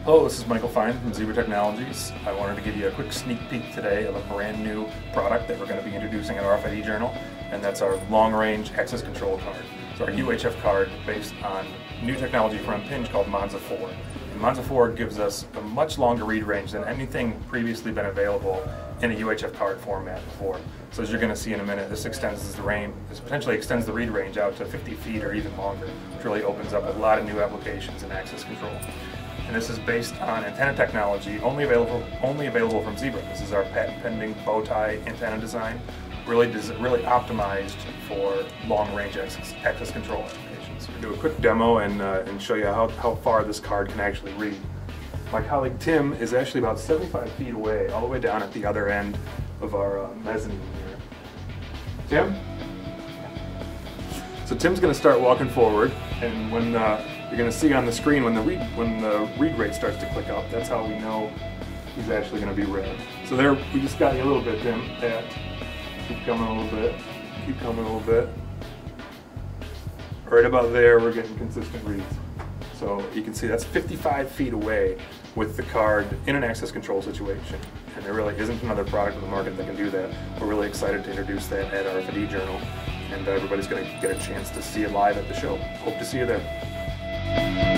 Hello, this is Michael Fine from Zebra Technologies. I wanted to give you a quick sneak peek today of a brand new product that we're going to be introducing at RFID Journal, and that's our long-range access control card. So our UHF card based on new technology from Impinj called Monza 4. And Monza 4 gives us a much longer read range than anything previously been available in a UHF card format before. So as you're going to see in a minute, this potentially extends the read range out to 50 feet or even longer, which really opens up a lot of new applications in access control. And this is based on antenna technology only available from Zebra. This is our patent-pending bow tie antenna design, really optimized for long-range access control applications. We'll do a quick demo and show you how far this card can actually read. My colleague Tim is actually about 75 feet away, all the way down at the other end of our mezzanine here. Tim? So Tim's going to start walking forward, and when you're going to see on the screen when the read rate starts to click up, that's how we know he's actually going to be read. So there, we just got you a little bit, Tim. Keep coming a little bit. Keep coming a little bit. Right about there, we're getting consistent reads. So you can see that's 55 feet away with the card in an access control situation. And there really isn't another product on the market that can do that. We're really excited to introduce that at RFID Journal, and everybody's going to get a chance to see it live at the show. Hope to see you there.